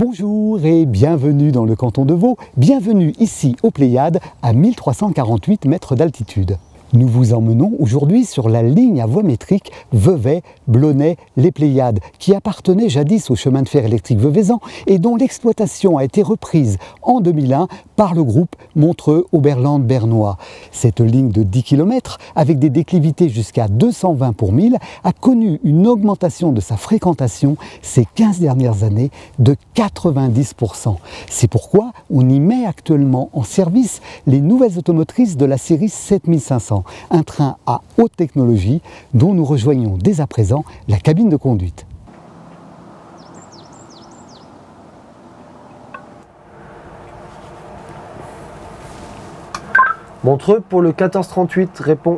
Bonjour et bienvenue dans le canton de Vaud, bienvenue ici aux Pléiades à 1348 mètres d'altitude. Nous vous emmenons aujourd'hui sur la ligne à voie métrique Vevey-Blonay-les Pléiades qui appartenait jadis au chemin de fer électrique Veveysan et dont l'exploitation a été reprise en 2001 par le groupe Montreux-Oberland-Bernois. Cette ligne de 10 km avec des déclivités jusqu'à 220 pour 1000 a connu une augmentation de sa fréquentation ces 15 dernières années de 90%. C'est pourquoi on y met actuellement en service les nouvelles automotrices de la série 7500. Un train à haute technologie dont nous rejoignons dès à présent la cabine de conduite. Montreux pour le 1438, répond.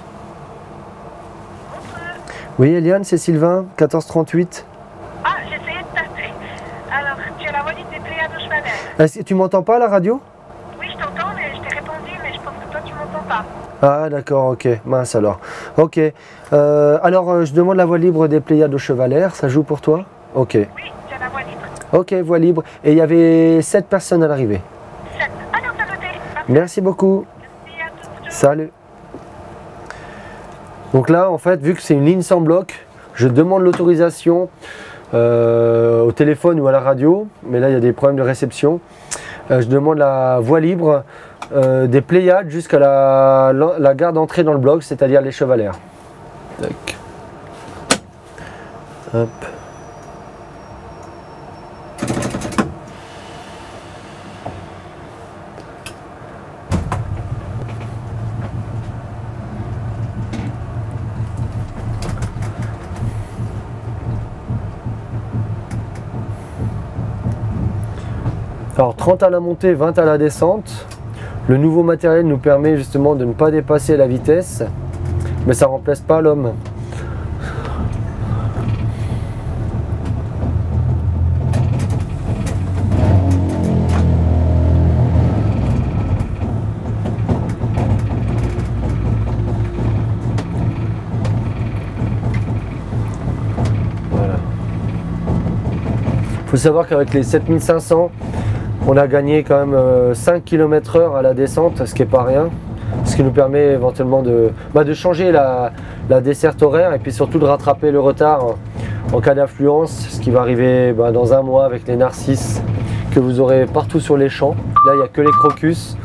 Oui, Eliane, c'est Sylvain, 1438. Ah, j'essayais de taper. Alors, tu as la voix des Pléiades au Chevalet. Est-ce que tu m'entends pas à la radio? Oui, je t'entends, mais je t'ai répondu, mais je pense que toi, tu m'entends pas. Ah, d'accord, ok, mince alors. Ok, je demande la voie libre des Pléiades au Chevalet, ça joue pour toi? Ok. Oui, tu as la voix libre. Ok, voie libre. Et il y avait 7 personnes à l'arrivée. 7. Alors, t'as noté. Merci beaucoup. Merci à tous. Salut. Donc là, en fait, vu que c'est une ligne sans bloc, je demande l'autorisation au téléphone ou à la radio, mais là, il y a des problèmes de réception. Je demande la voie libre des Pléiades jusqu'à la gare d'entrée dans le bloc, c'est-à-dire les Chevalères. Tac. Hop. Alors 30 à la montée, 20 à la descente. Le nouveau matériel nous permet justement de ne pas dépasser la vitesse, mais ça ne remplace pas l'homme. Voilà. Il faut savoir qu'avec les 7500, on a gagné quand même 5 km/h à la descente, ce qui n'est pas rien. Ce qui nous permet éventuellement de changer la desserte horaire et puis surtout de rattraper le retard en cas d'affluence, ce qui va arriver dans un mois avec les narcisses que vous aurez partout sur les champs. Là, il n'y a que les crocus.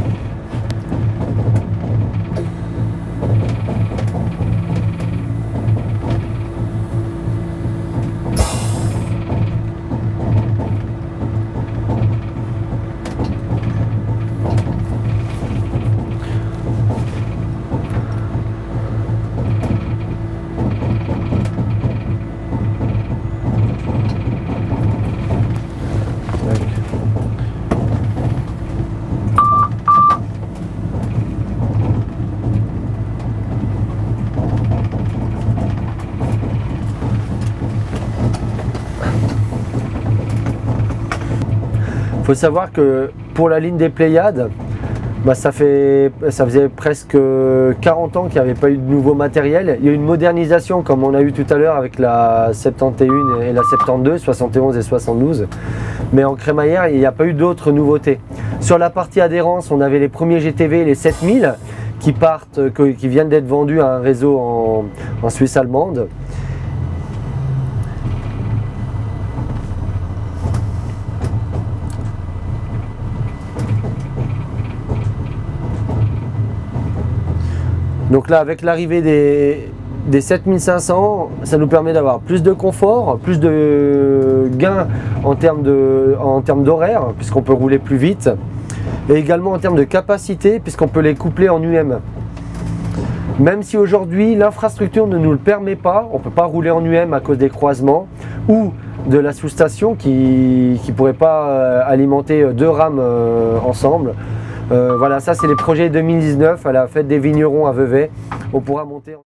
Il faut savoir que pour la ligne des Pléiades, ça faisait presque 40 ans qu'il n'y avait pas eu de nouveau matériel. Il y a eu une modernisation comme on a eu tout à l'heure avec la 71 et la 72, 71 et 72. Mais en crémaillère, il n'y a pas eu d'autres nouveautés. Sur la partie adhérence, on avait les premiers GTV, les 7000, qui viennent d'être vendus à un réseau en Suisse allemande. Donc là, avec l'arrivée des 7500, ça nous permet d'avoir plus de confort, plus de gains en termes d'horaire, puisqu'on peut rouler plus vite, et également en termes de capacité, puisqu'on peut les coupler en UM. Même si aujourd'hui, l'infrastructure ne nous le permet pas, on ne peut pas rouler en UM à cause des croisements, ou de la sous-station qui ne pourrait pas alimenter 2 rames ensemble. Voilà, ça c'est les projets 2019 à la fête des vignerons à Vevey. On pourra monter.